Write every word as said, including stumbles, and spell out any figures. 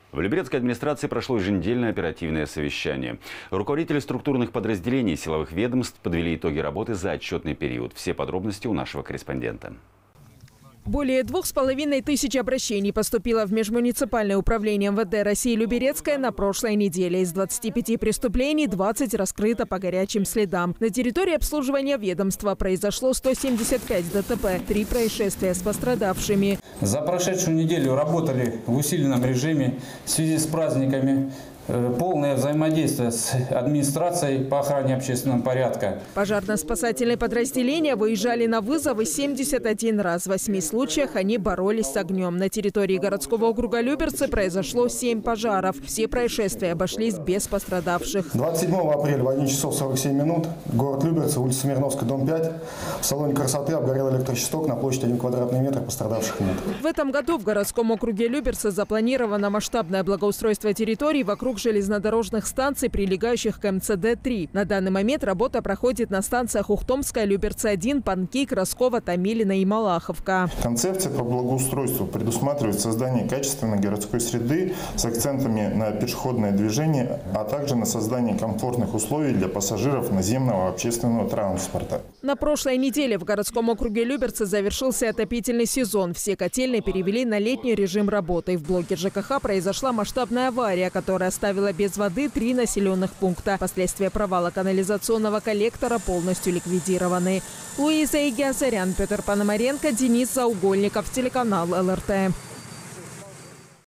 В Люберецкой администрации прошло еженедельное оперативное совещание. Руководители структурных подразделений силовых ведомств подвели итоги работы за отчетный период. Все подробности у нашего корреспондента. Более двух с половиной тысяч обращений поступило в межмуниципальное управление эм вэ дэ России Люберецкое на прошлой неделе. Из двадцати пяти преступлений двадцать раскрыто по горячим следам. На территории обслуживания ведомства произошло сто семьдесят пять дэ тэ пэ, три происшествия с пострадавшими. За прошедшую неделю работали в усиленном режиме в связи с праздниками. Полное взаимодействие с администрацией по охране общественного порядка. Пожарно-спасательные подразделения выезжали на вызовы семьдесят один раз. В восьми случаях они боролись с огнем. На территории городского округа Люберцы произошло семь пожаров. Все происшествия обошлись без пострадавших. двадцать седьмого апреля в один час сорок семь минут город Люберцы, улица Смирновская, дом пять. В салоне красоты обгорел электрощиток на площади один квадратный метр, пострадавших нет. В этом году в городском округе Люберцы запланировано масштабное благоустройство территорий вокруг железнодорожных станций, прилегающих к эм цэ дэ три. На данный момент работа проходит на станциях Ухтомская, Люберцы один, Панки, Краскова, Томилино и Малаховка. Концепция по благоустройству предусматривает создание качественной городской среды с акцентами на пешеходное движение, а также на создание комфортных условий для пассажиров наземного общественного транспорта. На прошлой неделе в городском округе Люберцы завершился отопительный сезон. Все котельные перевели на летний режим работы. В блоке жэ ка ха произошла масштабная авария, которая оставила без воды три населенных пункта. Последствия провала канализационного коллектора полностью ликвидированы. Луиза Игиасарян, Петр Пономаренко, Денис Заугольников, телеканал эл эр тэ.